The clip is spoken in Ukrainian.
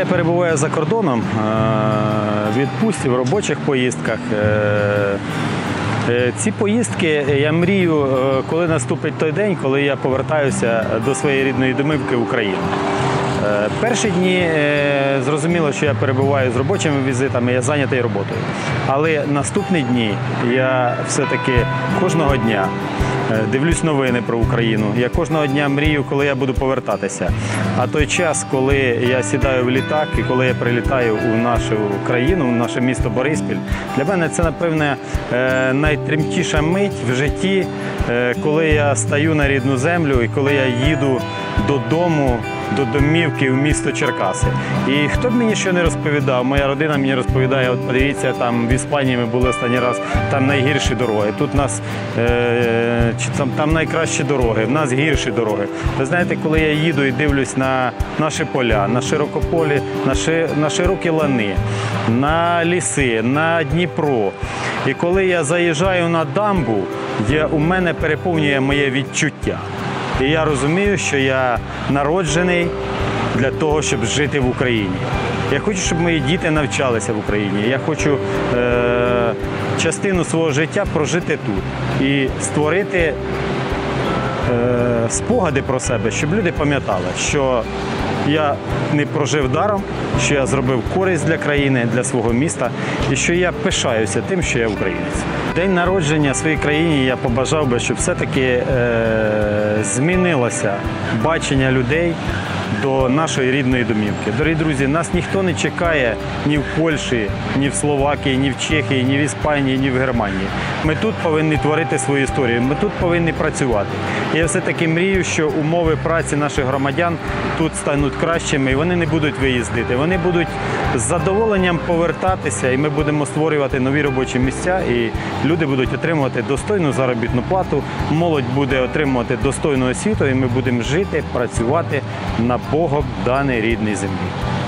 я перебуваю за кордоном, в відпустці, в робочих поїздках, ці поїздки, я мрію, коли наступить той день, коли я повертаюся до своєї рідної домівки в Україну. Перші дні зрозуміло, що я перебуваю з робочими візитами, я зайнятий роботою. Але наступні дні я все-таки кожного дня дивлюсь новини про Україну. Я кожного дня мрію, коли я буду повертатися. А той час, коли я сідаю в літак і коли я прилітаю у нашу країну, в наше місто Бориспіль, для мене це, напевне, найтремтіша мить в житті, коли я стаю на рідну землю і коли я їду додому, до домівки в місто Черкаси. І хто б мені що не розповідав, моя родина мені розповідає, от подивіться, там в Іспанії ми були останній раз, там найгірші дороги, тут нас, там найкращі дороги, в нас гірші дороги. Ви знаєте, коли я їду і дивлюсь на наші поля, на широкополі, на широкі лани, на ліси, на Дніпро, і коли я заїжджаю на дамбу, у мене переповнює моє відчуття. І я розумію, що я народжений для того, щоб жити в Україні. Я хочу, щоб мої діти навчалися в Україні. Я хочу частину свого життя прожити тут і створити спогади про себе, щоб люди пам'ятали, що я не прожив даром, що я зробив користь для країни, для свого міста і що я пишаюся тим, що я українець. День народження в своїй країні я побажав би, щоб все-таки змінилося бачення людей до нашої рідної домівки. Дорогі друзі, нас ніхто не чекає ні в Польщі, ні в Словакії, ні в Чехії, ні в Іспанії, ні в Германії. Ми тут повинні творити свою історію, ми тут повинні працювати. І я все-таки мрію, що умови праці наших громадян тут стануть кращими, і вони не будуть виїздити. Вони будуть з задоволенням повертатися, і ми будемо створювати нові робочі місця, і люди будуть отримувати достойну заробітну плату, молодь буде отримувати достойну освіту, і ми будемо жити, працювати на Богом даній рідній землі.